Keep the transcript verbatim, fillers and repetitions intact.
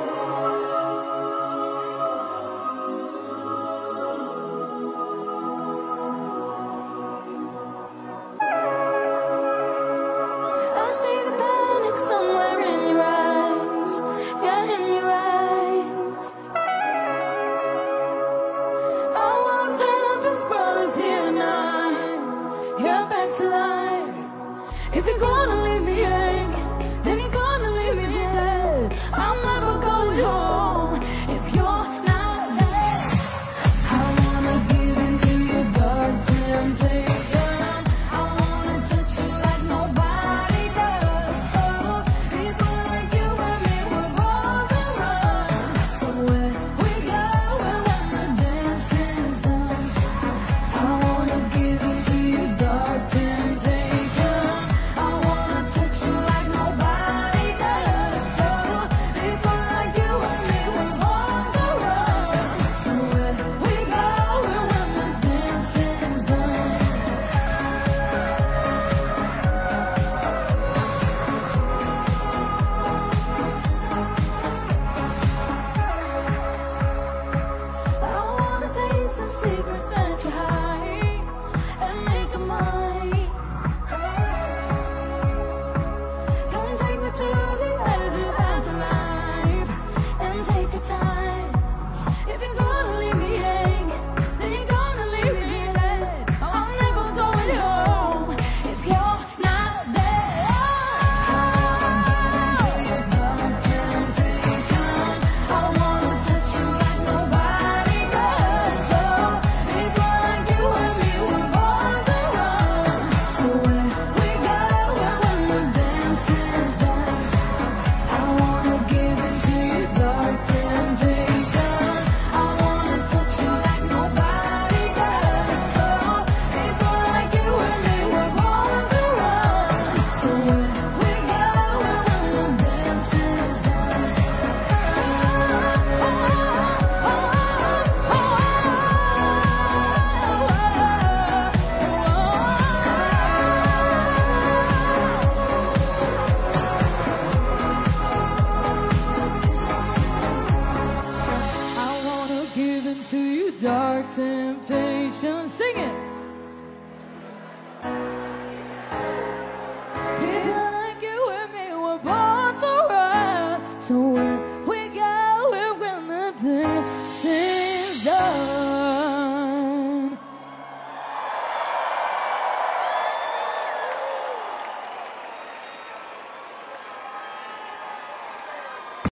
If you're gonna leave me hang, then you're gonna leave me dead. I'm never going home if you're not there. I wanna give in to your dark temptation. I wanna touch you like nobody does. Oh, people like you and me, we're born to run. So where we go when the dancing's done. I wanna give in to your dark temptation. Secrets that you hide and make 'em mine.